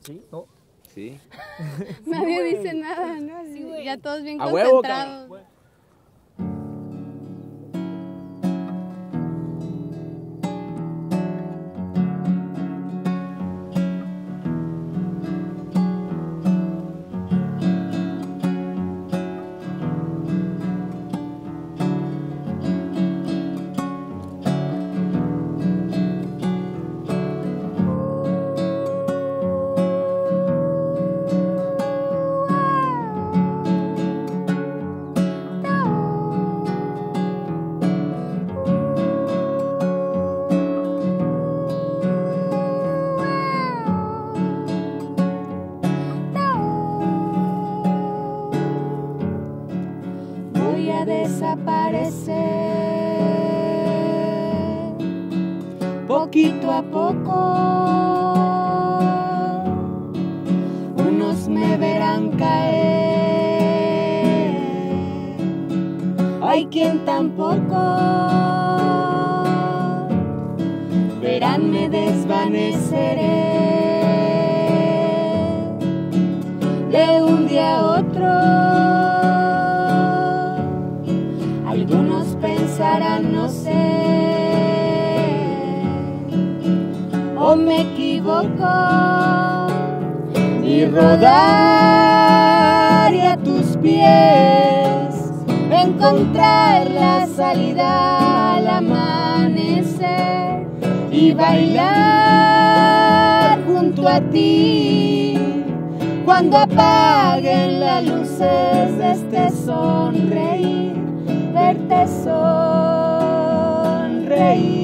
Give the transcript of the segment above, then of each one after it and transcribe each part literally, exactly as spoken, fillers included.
¿Sí? ¿No? Sí. Nadie Sí, dice nada, ¿no? Así, Sí, ya todos bien A huevo, concentrados. Bueno. Voy a desaparecer poquito a poco. Unos me verán caer, hay quien tampoco. Verán me desvaneceré de un día a otro. Algunos pensarán, no sé, o me equivoco, y rodar a tus pies, encontrar la salida al amanecer y bailar junto a ti cuando apaguen las luces de este sonreír, verte sonreír.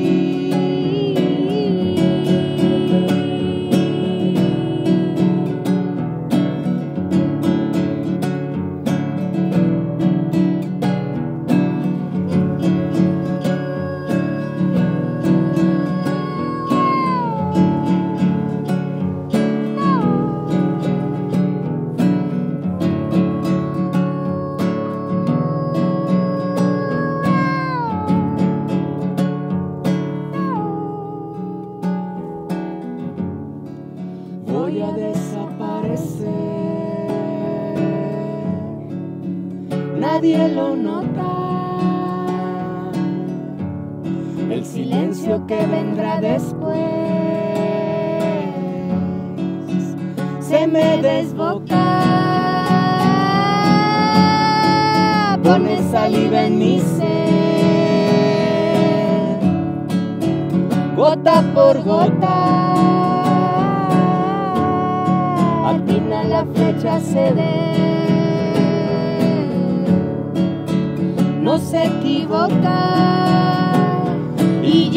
Voy a desaparecer, nadie lo nota. El silencio que vendrá después se me desboca, pone saliva en mi ser, gota por gota. Atina la flecha ceder, no se equivoca, y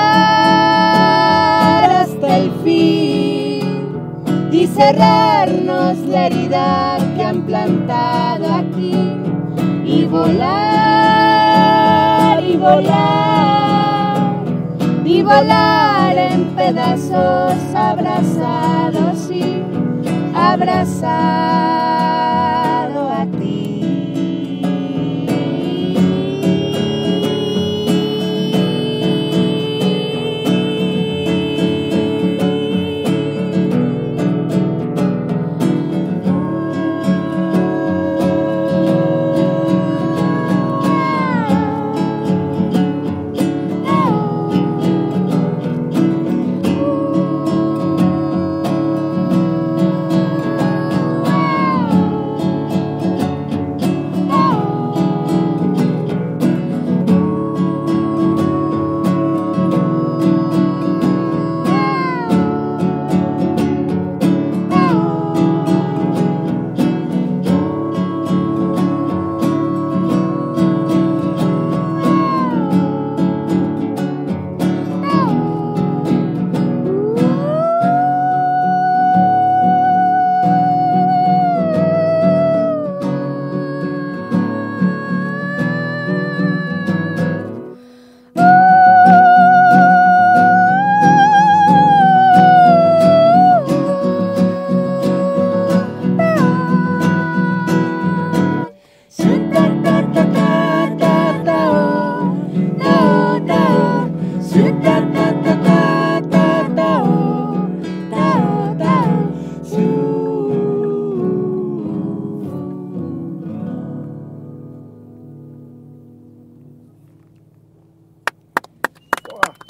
llegar hasta el fin y cerrarnos la herida que han plantado aquí, y volar, y volar, y volar en pedazos, abrazados, sí, abrazado a ti.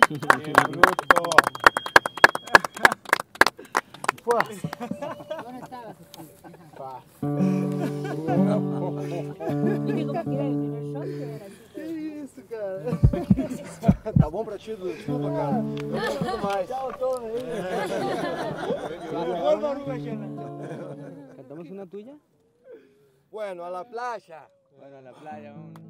¡Qué bruto! ¿Dónde estabas? Pa. Dije como que era el primer shot que era así. Que isso, cara? Tá bom pra ti, Dudu? Desculpa, cara. Eu não mais. Tchau, todo aí. ¿Cantamos una tuya? Bueno, a la playa. Bueno, a la playa, vamos.